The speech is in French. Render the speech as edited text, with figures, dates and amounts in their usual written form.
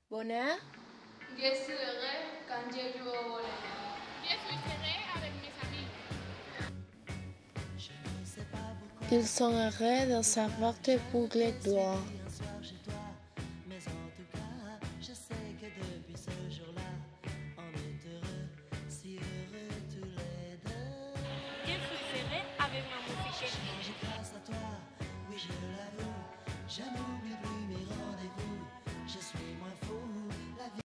Bonheur, Je serai quand je joue au volley. Je suis avec mes amis. il songnerait de sa porte pour les doigts.